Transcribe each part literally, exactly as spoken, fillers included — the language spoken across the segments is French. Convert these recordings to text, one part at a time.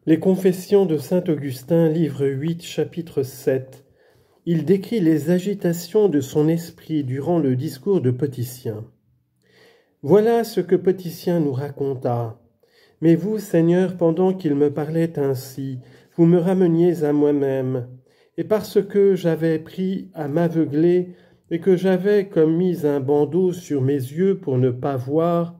Les Confessions de saint Augustin, livre huit, chapitre sept. Il décrit les agitations de son esprit durant le discours de Potitien. Voilà ce que Potitien nous raconta. Mais vous, Seigneur, pendant qu'il me parlait ainsi, vous me rameniez à moi-même, et parce que j'avais pris à m'aveugler et que j'avais comme mis un bandeau sur mes yeux pour ne pas voir,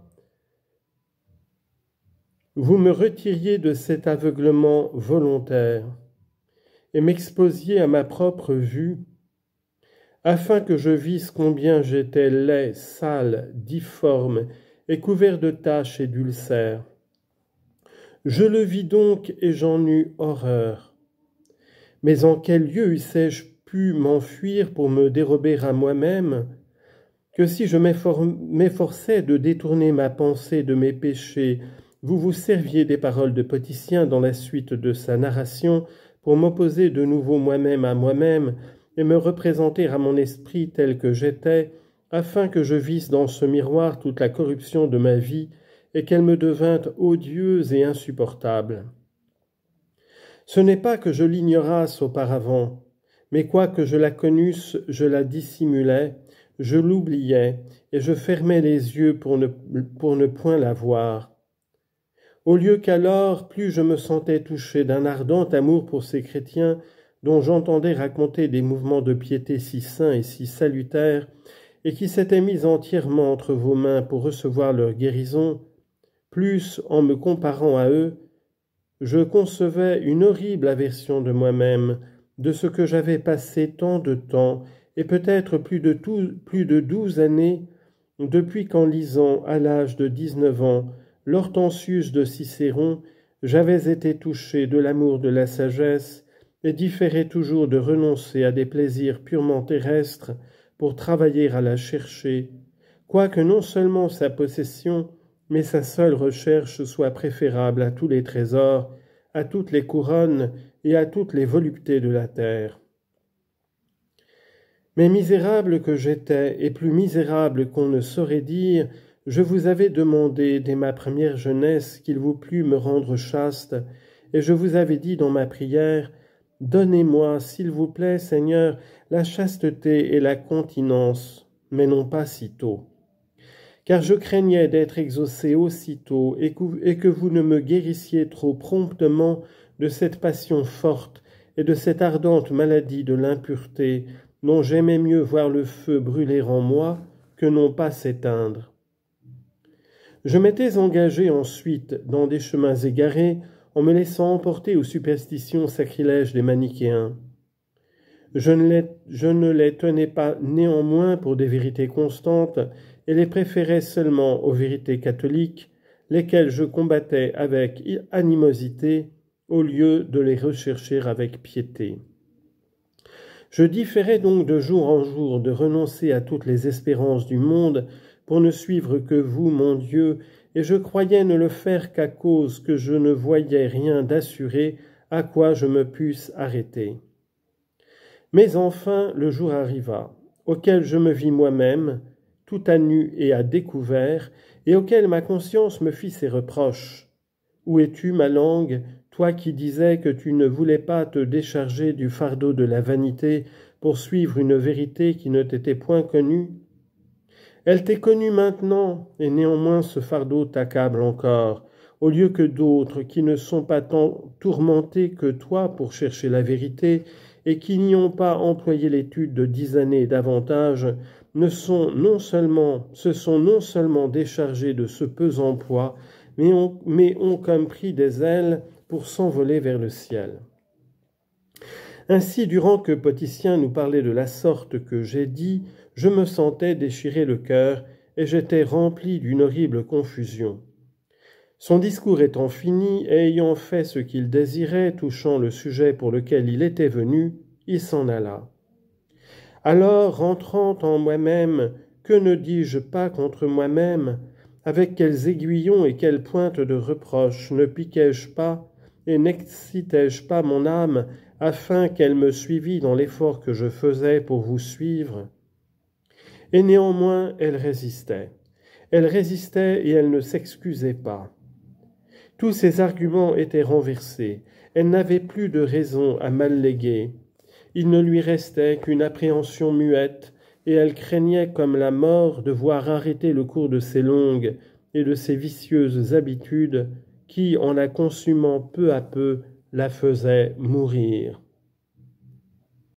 vous me retiriez de cet aveuglement volontaire et m'exposiez à ma propre vue, afin que je visse combien j'étais laid, sale, difforme et couvert de taches et d'ulcères. Je le vis donc et j'en eus horreur. Mais en quel lieu eussé-je pu m'enfuir pour me dérober à moi-même, que si je m'efforçais de détourner ma pensée de mes péchés, vous vous serviez des paroles de Potitien dans la suite de sa narration pour m'opposer de nouveau moi-même à moi-même et me représenter à mon esprit tel que j'étais, afin que je visse dans ce miroir toute la corruption de ma vie et qu'elle me devînt odieuse et insupportable. Ce n'est pas que je l'ignorasse auparavant, mais quoique je la connusse, je la dissimulais, je l'oubliais, et je fermais les yeux pour ne, pour ne point la voir. Au lieu qu'alors, plus je me sentais touché d'un ardent amour pour ces chrétiens dont j'entendais raconter des mouvements de piété si saints et si salutaires, et qui s'étaient mis entièrement entre vos mains pour recevoir leur guérison, plus, en me comparant à eux, je concevais une horrible aversion de moi-même, de ce que j'avais passé tant de temps, et peut-être plus de, tout, plus de douze années, depuis qu'en lisant, à l'âge de dix-neuf ans, l'Hortensius de Cicéron, j'avais été touché de l'amour de la sagesse et différais toujours de renoncer à des plaisirs purement terrestres pour travailler à la chercher, quoique non seulement sa possession, mais sa seule recherche soit préférable à tous les trésors, à toutes les couronnes et à toutes les voluptés de la terre. Mais misérable que j'étais, et plus misérable qu'on ne saurait dire, je vous avais demandé dès ma première jeunesse qu'il vous plût me rendre chaste, et je vous avais dit dans ma prière, « Donnez-moi, s'il vous plaît, Seigneur, la chasteté et la continence, mais non pas si tôt. » Car je craignais d'être exaucé aussitôt et que vous ne me guérissiez trop promptement de cette passion forte et de cette ardente maladie de l'impureté dont j'aimais mieux voir le feu brûler en moi que non pas s'éteindre. Je m'étais engagé ensuite dans des chemins égarés en me laissant emporter aux superstitions sacrilèges des manichéens. Je ne les, je ne les tenais pas néanmoins pour des vérités constantes et les préférais seulement aux vérités catholiques, lesquelles je combattais avec animosité au lieu de les rechercher avec piété. Je différais donc de jour en jour de renoncer à toutes les espérances du monde pour ne suivre que vous, mon Dieu, et je croyais ne le faire qu'à cause que je ne voyais rien d'assuré à quoi je me pusse arrêter. Mais enfin le jour arriva, auquel je me vis moi-même, tout à nu et à découvert, et auquel ma conscience me fit ses reproches. Où es-tu, ma langue, toi qui disais que tu ne voulais pas te décharger du fardeau de la vanité pour suivre une vérité qui ne t'était point connue? Elle t'est connue maintenant, et néanmoins ce fardeau t'accable encore, au lieu que d'autres qui ne sont pas tant tourmentés que toi pour chercher la vérité, et qui n'y ont pas employé l'étude de dix années davantage, ne sont non seulement, se sont non seulement déchargés de ce pesant poids, mais ont, mais ont comme pris des ailes pour s'envoler vers le ciel. Ainsi, durant que Potitien nous parlait de la sorte que j'ai dit, je me sentais déchirer le cœur, et j'étais rempli d'une horrible confusion. Son discours étant fini, et ayant fait ce qu'il désirait, touchant le sujet pour lequel il était venu, il s'en alla. Alors, rentrant en moi-même, que ne dis-je pas contre moi-même? Avec quels aiguillons et quelles pointes de reproche ne piquai-je pas et n'excitai-je pas mon âme afin qu'elle me suivît dans l'effort que je faisais pour vous suivre? Et néanmoins, elle résistait. Elle résistait et elle ne s'excusait pas. Tous ses arguments étaient renversés. Elle n'avait plus de raison à mal léguer. Il ne lui restait qu'une appréhension muette, et elle craignait comme la mort de voir arrêter le cours de ses longues et de ses vicieuses habitudes qui, en la consumant peu à peu, la faisaient mourir.